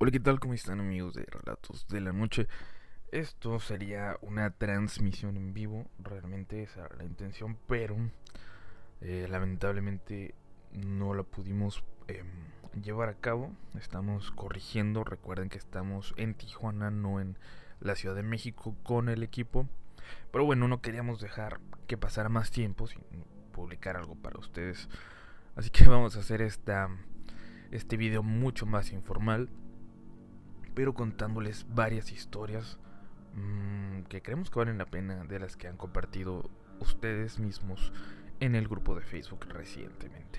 Hola, ¿qué tal? ¿Cómo están, amigos de Relatos de la Noche? Esto sería una transmisión en vivo, realmente esa era la intención, pero lamentablemente no la pudimos llevar a cabo. Estamos corrigiendo, recuerden que estamos en Tijuana, no en la Ciudad de México con el equipo. Pero bueno, no queríamos dejar que pasara más tiempo sin publicar algo para ustedes. Así que vamos a hacer este video mucho más informal, pero contándoles varias historias que creemos que valen la pena, de las que han compartido ustedes mismos en el grupo de Facebook recientemente.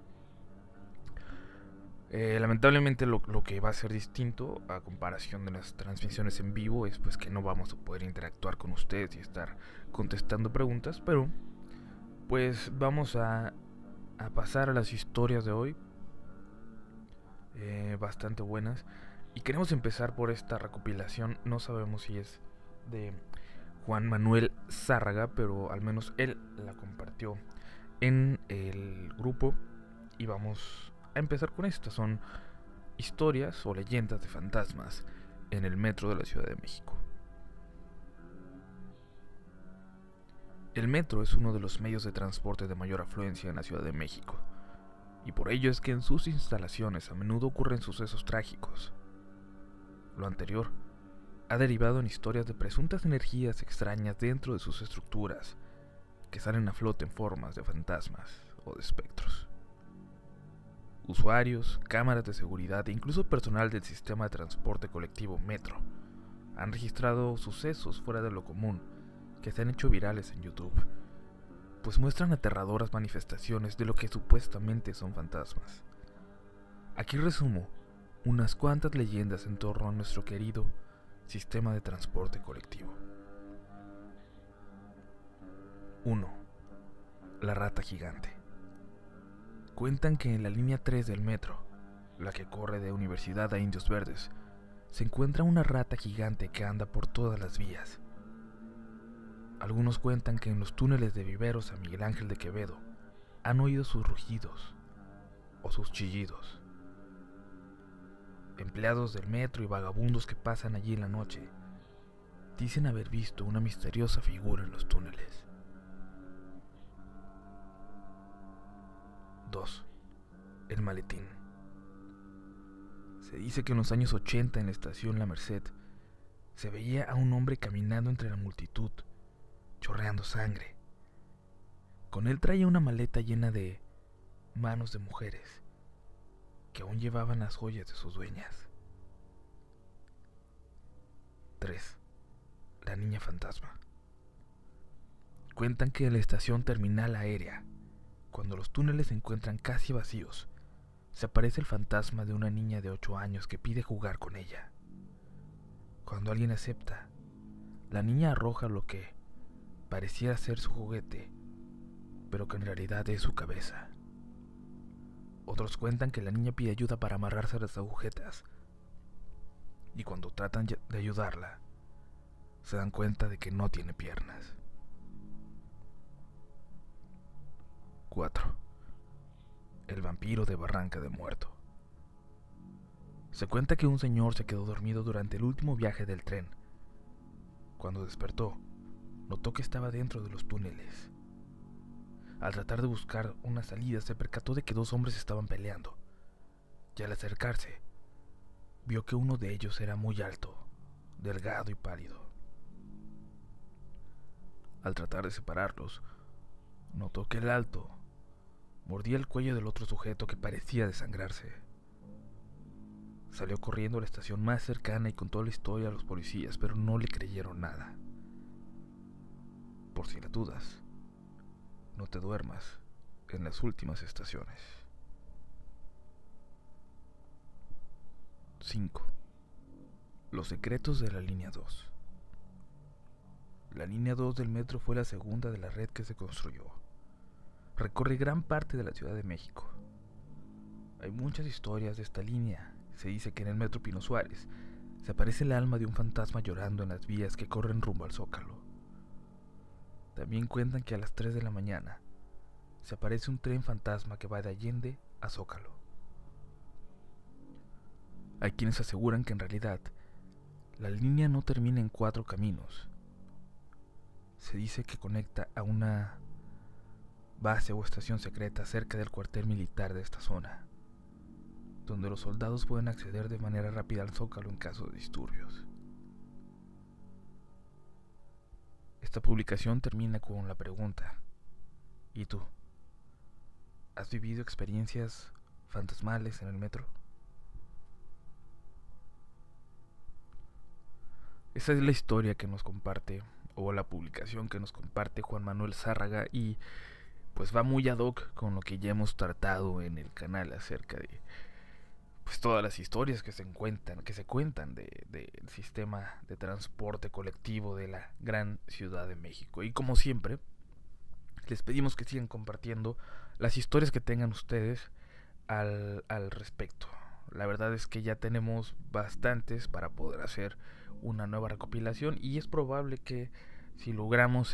Lamentablemente lo que va a ser distinto a comparación de las transmisiones en vivo es pues que no vamos a poder interactuar con ustedes y estar contestando preguntas, pero pues vamos a pasar a las historias de hoy, bastante buenas. Y queremos empezar por esta recopilación. No sabemos si es de Juan Manuel Zárraga, pero al menos él la compartió en el grupo. Y vamos a empezar con esto. Son historias o leyendas de fantasmas en el metro de la Ciudad de México. El metro es uno de los medios de transporte de mayor afluencia en la Ciudad de México, y por ello es que en sus instalaciones a menudo ocurren sucesos trágicos. Lo anterior ha derivado en historias de presuntas energías extrañas dentro de sus estructuras, que salen a flote en formas de fantasmas o de espectros. Usuarios, cámaras de seguridad e incluso personal del sistema de transporte colectivo Metro han registrado sucesos fuera de lo común que se han hecho virales en YouTube, pues muestran aterradoras manifestaciones de lo que supuestamente son fantasmas. Aquí resumo unas cuantas leyendas en torno a nuestro querido sistema de transporte colectivo. 1. La rata gigante. Cuentan que en la línea 3 del metro, la que corre de Universidad a Indios Verdes, se encuentra una rata gigante que anda por todas las vías. Algunos cuentan que en los túneles de Viveros a Miguel Ángel de Quevedo han oído sus rugidos o sus chillidos. Empleados del metro y vagabundos que pasan allí en la noche dicen haber visto una misteriosa figura en los túneles. 2. El maletín. Se dice que en los años 80 en la estación La Merced se veía a un hombre caminando entre la multitud, chorreando sangre. Con él traía una maleta llena de manos de mujeres que aún llevaban las joyas de sus dueñas. 3. La niña fantasma. Cuentan que en la estación terminal aérea, cuando los túneles se encuentran casi vacíos, se aparece el fantasma de una niña de 8 años que pide jugar con ella. Cuando alguien acepta, la niña arroja lo que pareciera ser su juguete, pero que en realidad es su cabeza. Otros cuentan que la niña pide ayuda para amarrarse a las agujetas, y cuando tratan de ayudarla, se dan cuenta de que no tiene piernas. 4. El vampiro de Barranca de Muerto. Se cuenta que un señor se quedó dormido durante el último viaje del tren. Cuando despertó, notó que estaba dentro de los túneles. Al tratar de buscar una salida, se percató de que dos hombres estaban peleando, y al acercarse, vio que uno de ellos era muy alto, delgado y pálido. Al tratar de separarlos, notó que el alto mordía el cuello del otro sujeto que parecía desangrarse. Salió corriendo a la estación más cercana y contó la historia a los policías, pero no le creyeron nada. Por si la dudas, no te duermas en las últimas estaciones. 5. Los secretos de la línea 2. La línea 2 del metro fue la segunda de la red que se construyó. Recorre gran parte de la Ciudad de México. Hay muchas historias de esta línea. Se dice que en el metro Pino Suárez se aparece el alma de un fantasma llorando en las vías que corren rumbo al Zócalo. También cuentan que a las 3 de la mañana se aparece un tren fantasma que va de Allende a Zócalo. Hay quienes aseguran que en realidad la línea no termina en 4 caminos. Se dice que conecta a una base o estación secreta cerca del cuartel militar de esta zona, donde los soldados pueden acceder de manera rápida al Zócalo en caso de disturbios. Esta publicación termina con la pregunta: ¿y tú? ¿Has vivido experiencias fantasmales en el metro? Esa es la historia que nos comparte, o la publicación que nos comparte Juan Manuel Zárraga, y pues va muy ad hoc con lo que ya hemos tratado en el canal acerca de pues todas las historias que se cuentan del sistema de transporte colectivo de la gran Ciudad de México. Y como siempre, les pedimos que sigan compartiendo las historias que tengan ustedes al respecto. La verdad es que ya tenemos bastantes para poder hacer una nueva recopilación, y es probable que si logramos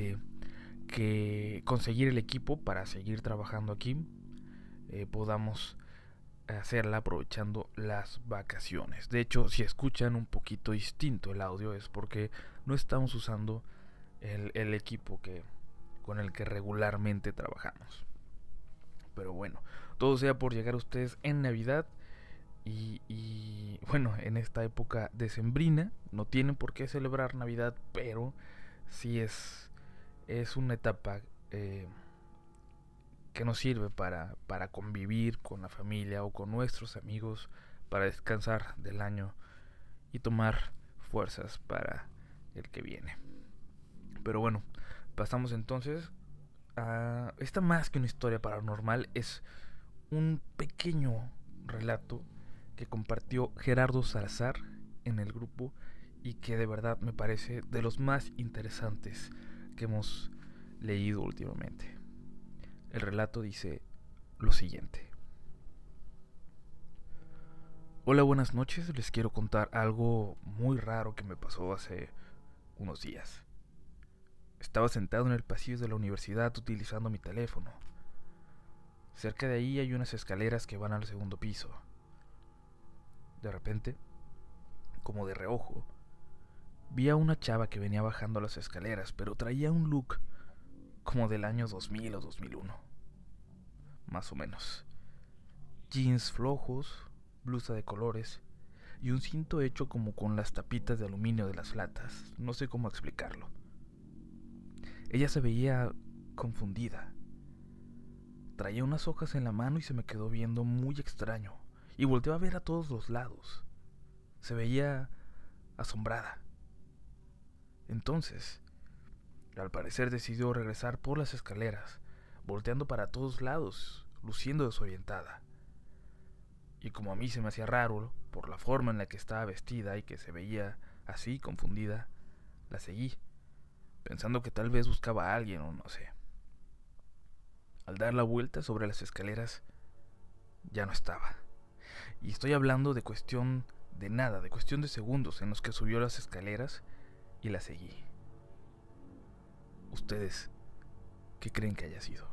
que conseguir el equipo para seguir trabajando aquí, podamos hacerla aprovechando las vacaciones. De hecho, si escuchan un poquito distinto el audio, es porque no estamos usando el equipo con el que regularmente trabajamos. Pero bueno, todo sea por llegar a ustedes en Navidad. Y bueno, en esta época decembrina no tienen por qué celebrar Navidad, pero sí es una etapa que nos sirve para convivir con la familia o con nuestros amigos, para descansar del año y tomar fuerzas para el que viene. Pero bueno, pasamos entonces a esta más que una historia paranormal, es un pequeño relato que compartió Gerardo Salazar en el grupo y que de verdad me parece de los más interesantes que hemos leído últimamente. El relato dice lo siguiente: hola, buenas noches. Les quiero contar algo muy raro que me pasó hace unos días. Estaba sentado en el pasillo de la universidad utilizando mi teléfono. Cerca de ahí hay unas escaleras que van al segundo piso. De repente, como de reojo, vi a una chava que venía bajando las escaleras, pero traía un look como del año 2000 o 2001, más o menos. Jeans flojos, blusa de colores y un cinto hecho como con las tapitas de aluminio de las latas. No sé cómo explicarlo. Ella se veía confundida. Traía unas hojas en la mano y se me quedó viendo muy extraño. Y volteó a ver a todos los lados. Se veía asombrada. Entonces, al parecer decidió regresar por las escaleras, volteando para todos lados, luciendo desorientada. Y como a mí se me hacía raro, por la forma en la que estaba vestida y que se veía así confundida, la seguí, pensando que tal vez buscaba a alguien o no sé. Al dar la vuelta sobre las escaleras, ya no estaba. Y estoy hablando de cuestión de nada, de cuestión de segundos en los que subió las escaleras y la seguí. ¿Ustedes qué creen que haya sido?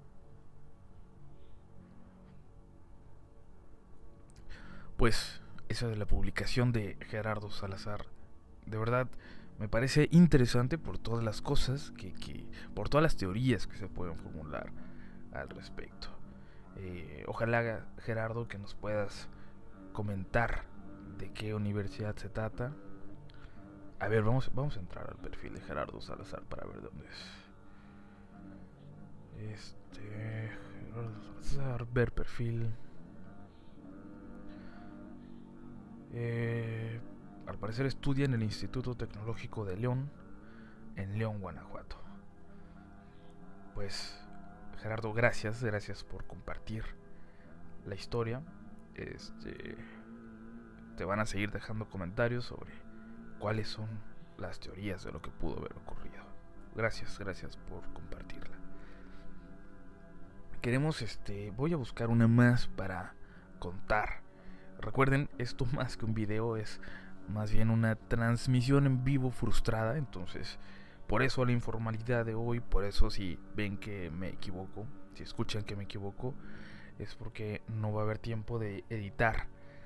Pues esa de la publicación de Gerardo Salazar, de verdad me parece interesante por todas las cosas por todas las teorías que se pueden formular al respecto. Ojalá, Gerardo, que nos puedas comentar de qué universidad se trata. A ver, vamos a entrar al perfil de Gerardo Salazar para ver dónde es. Gerardo Salazar, ver perfil. Al parecer estudia en el Instituto Tecnológico de León, en León, Guanajuato. Pues, Gerardo, gracias por compartir la historia. Te van a seguir dejando comentarios sobre cuáles son las teorías de lo que pudo haber ocurrido. Gracias por compartirla. Voy a buscar una más para contar. Recuerden, esto más que un video es más bien una transmisión en vivo frustrada, entonces por eso la informalidad de hoy, por eso si ven que me equivoco, si escuchan que me equivoco, es porque no va a haber tiempo de editar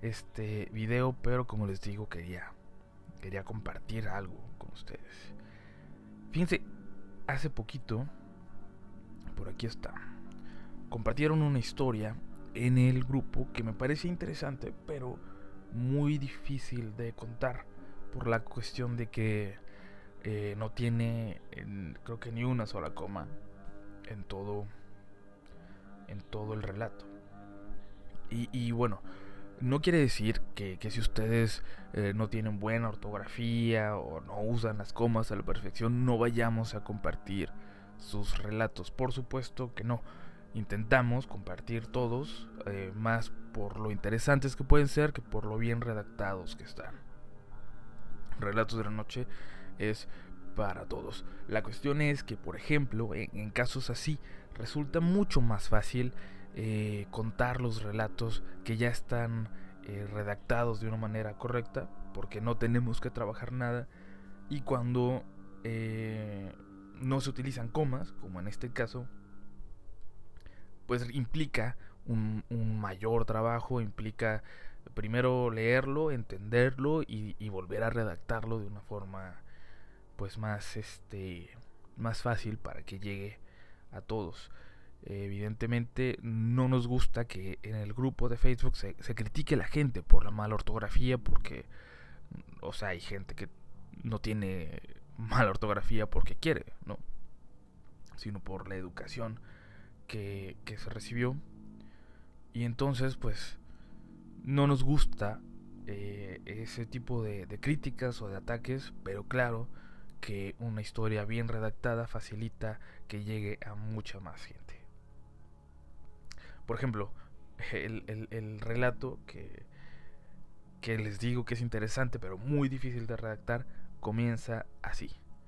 este video, pero como les digo, quería compartir algo con ustedes. Fíjense, hace poquito, por aquí está, compartieron una historia en el grupo que me parece interesante, pero muy difícil de contar por la cuestión de que no tiene, creo que ni una sola coma en todo el relato. Y bueno, no quiere decir que si ustedes no tienen buena ortografía o no usan las comas a la perfección, no vayamos a compartir sus relatos. Por supuesto que no. Intentamos compartir todos, más por lo interesantes que pueden ser que por lo bien redactados que están. Relatos de la Noche es para todos. La cuestión es que, por ejemplo, en casos así, resulta mucho más fácil contar los relatos que ya están redactados de una manera correcta, porque no tenemos que trabajar nada, y cuando no se utilizan comas, como en este caso, pues implica un mayor trabajo, implica primero leerlo, entenderlo y volver a redactarlo de una forma pues más fácil para que llegue a todos. Evidentemente no nos gusta que en el grupo de Facebook se critique a la gente por la mala ortografía, porque, o sea, hay gente que no tiene mala ortografía porque quiere, ¿no? Sino por la educación que se recibió. Y entonces, pues, no nos gusta ese tipo de críticas o de ataques, pero claro que una historia bien redactada facilita que llegue a mucha más gente. Por ejemplo, el relato que les digo que es interesante pero muy difícil de redactar comienza así.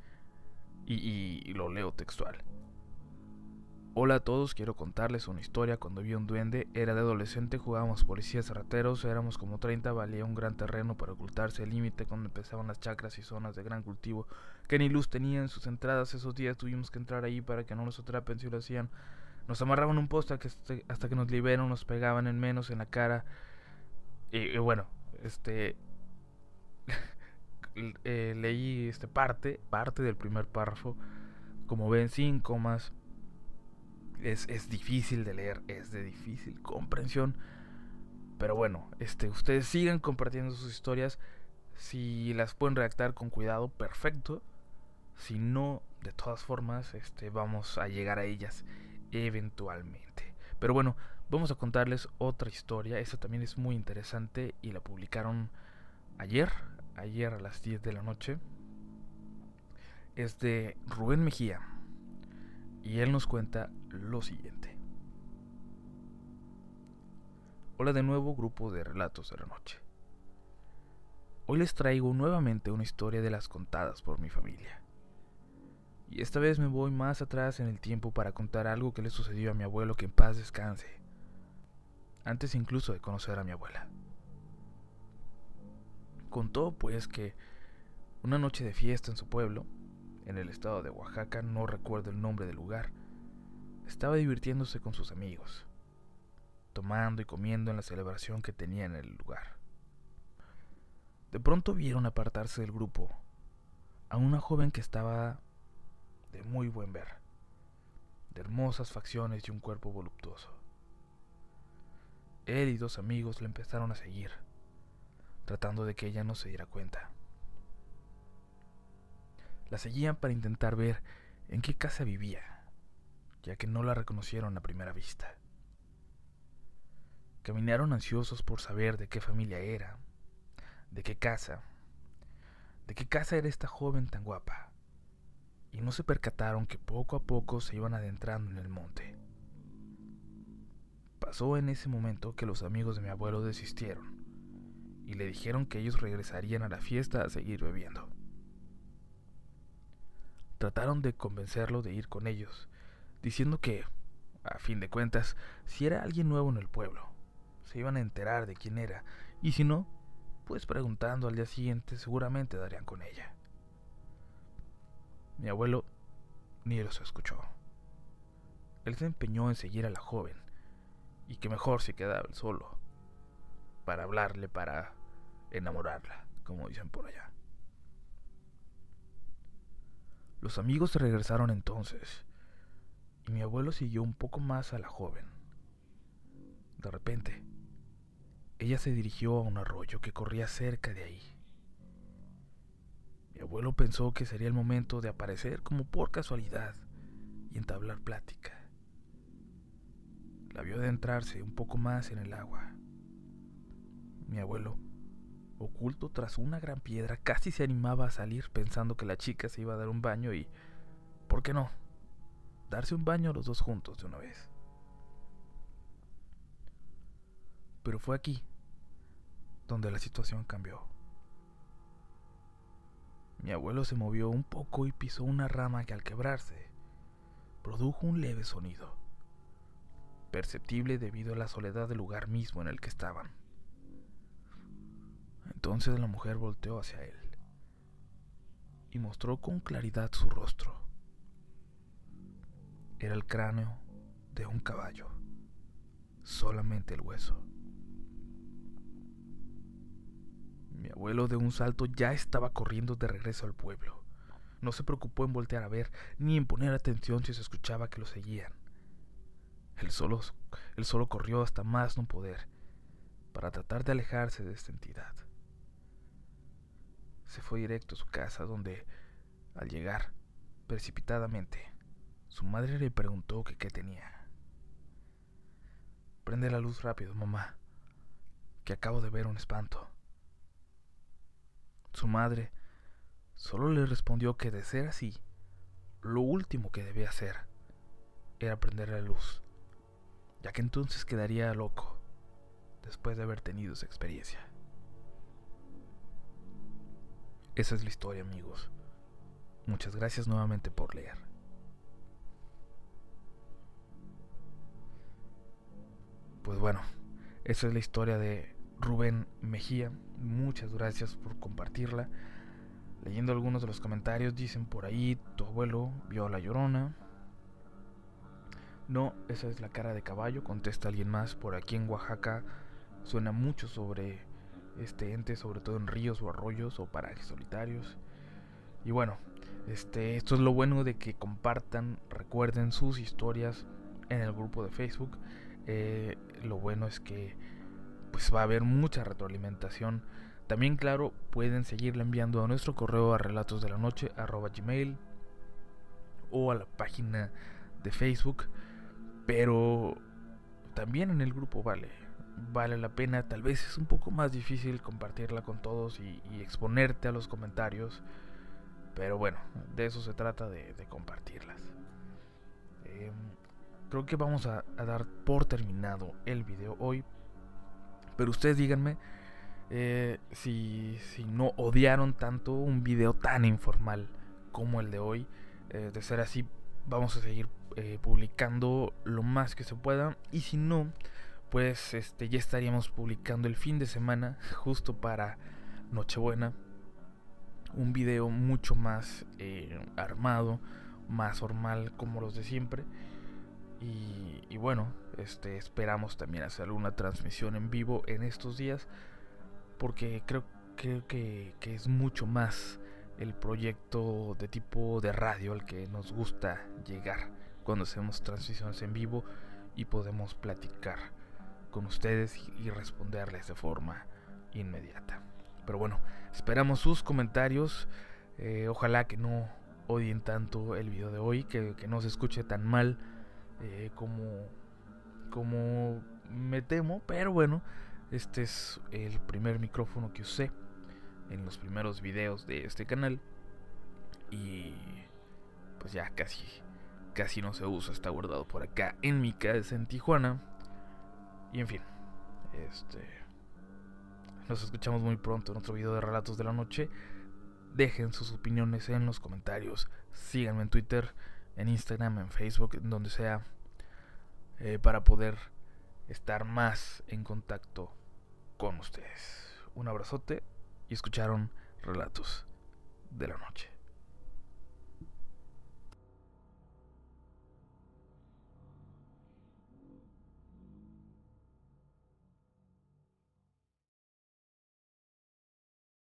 Y lo leo textual. Hola a todos, quiero contarles una historia. Cuando vi un duende, era de adolescente, jugábamos policías rateros, éramos como 30, valía un gran terreno para ocultarse el límite cuando empezaban las chacras y zonas de gran cultivo que ni luz tenían sus entradas. Esos días tuvimos que entrar ahí para que no nos atrapen. Si lo hacían, nos amarraban un poste hasta que nos liberan, nos pegaban en menos en la cara. Y bueno, leí parte del primer párrafo. Como ven, sin comas. Es difícil de leer, es de difícil comprensión. Pero bueno, ustedes sigan compartiendo sus historias. Si las pueden redactar con cuidado, perfecto. Si no, de todas formas, vamos a llegar a ellas eventualmente. Pero bueno, vamos a contarles otra historia. Esta también es muy interesante y la publicaron ayer a las 10 de la noche. Es de Rubén Mejía y él nos cuenta lo siguiente. Hola de nuevo, grupo de Relatos de la Noche. Hoy les traigo nuevamente una historia de las contadas por mi familia. Y esta vez me voy más atrás en el tiempo para contar algo que le sucedió a mi abuelo, que en paz descanse, antes incluso de conocer a mi abuela. Contó pues que una noche de fiesta en su pueblo, en el estado de Oaxaca, no recuerdo el nombre del lugar, estaba divirtiéndose con sus amigos, tomando y comiendo en la celebración que tenía en el lugar. De pronto vieron apartarse del grupo a una joven que estaba de muy buen ver, de hermosas facciones y un cuerpo voluptuoso. Él y dos amigos le empezaron a seguir, tratando de que ella no se diera cuenta. La seguían para intentar ver en qué casa vivía, ya que no la reconocieron a primera vista. Caminaron ansiosos por saber de qué familia era, de qué casa era esta joven tan guapa, y no se percataron que poco a poco se iban adentrando en el monte. Pasó en ese momento que los amigos de mi abuelo desistieron y le dijeron que ellos regresarían a la fiesta a seguir bebiendo. Trataron de convencerlo de ir con ellos, diciendo que, a fin de cuentas, si era alguien nuevo en el pueblo, se iban a enterar de quién era, y si no, pues preguntando al día siguiente seguramente darían con ella. Mi abuelo ni los escuchó. Él se empeñó en seguir a la joven, y que mejor si quedaba él solo. para hablarle, para enamorarla, como dicen por allá. Los amigos se regresaron entonces, y mi abuelo siguió un poco más a la joven. De repente, ella se dirigió a un arroyo que corría cerca de ahí. Mi abuelo pensó que sería el momento de aparecer como por casualidad y entablar plática. La vio adentrarse un poco más en el agua. Mi abuelo, oculto tras una gran piedra, casi se animaba a salir pensando que la chica se iba a dar un baño y, ¿por qué no?, darse un baño los dos juntos de una vez. Pero fue aquí donde la situación cambió. Mi abuelo se movió un poco y pisó una rama que al quebrarse produjo un leve sonido, perceptible debido a la soledad del lugar mismo en el que estaban. Entonces la mujer volteó hacia él y mostró con claridad su rostro. Era el cráneo de un caballo, solamente el hueso. Mi abuelo de un salto ya estaba corriendo de regreso al pueblo. No se preocupó en voltear a ver, ni en poner atención si se escuchaba que lo seguían. Él solo corrió hasta más no poder, para tratar de alejarse de esta entidad. Se fue directo a su casa, donde, al llegar, precipitadamente, su madre le preguntó que qué tenía. «Prende la luz rápido, mamá, que acabo de ver un espanto». Su madre solo le respondió que de ser así, lo último que debía hacer era prender la luz, ya que entonces quedaría loco después de haber tenido esa experiencia. Esa es la historia, amigos. Muchas gracias nuevamente por leer. Pues bueno, esa es la historia de Rubén Mejía. Muchas gracias por compartirla. Leyendo algunos de los comentarios, dicen por ahí: tu abuelo vio a la Llorona. No, esa es la cara de caballo, contesta alguien más. Por aquí en Oaxaca suena mucho sobre este ente, sobre todo en ríos o arroyos o parajes solitarios. Y bueno, esto es lo bueno de que compartan, recuerden sus historias en el grupo de Facebook. Lo bueno es que pues va a haber mucha retroalimentación. También, claro, pueden seguirle enviando a nuestro correo a relatosdelanoche@gmail o a la página de Facebook, pero también en el grupo vale la pena. Tal vez es un poco más difícil compartirla con todos y exponerte a los comentarios, pero bueno, de eso se trata, de compartirlas. Creo que vamos a dar por terminado el video hoy, pero ustedes díganme si no odiaron tanto un video tan informal como el de hoy. De ser así, vamos a seguir publicando lo más que se pueda, y si no, pues ya estaríamos publicando el fin de semana, justo para Nochebuena, un video mucho más armado, más formal, como los de siempre. Y bueno, esperamos también hacer alguna transmisión en vivo en estos días, porque creo que es mucho más el proyecto de tipo de radio al que nos gusta llegar cuando hacemos transmisiones en vivo y podemos platicar con ustedes y responderles de forma inmediata. Pero bueno, esperamos sus comentarios. Ojalá que no odien tanto el video de hoy, que no se escuche tan mal como me temo, pero bueno, este es el primer micrófono que usé en los primeros videos de este canal y pues ya casi no se usa, está guardado por acá en mi casa en Tijuana. Y en fin, nos escuchamos muy pronto en otro video de Relatos de la Noche. Dejen sus opiniones en los comentarios, síganme en Twitter, en Instagram, en Facebook, en donde sea, para poder estar más en contacto con ustedes. Un abrazote, y escucharon Relatos de la Noche.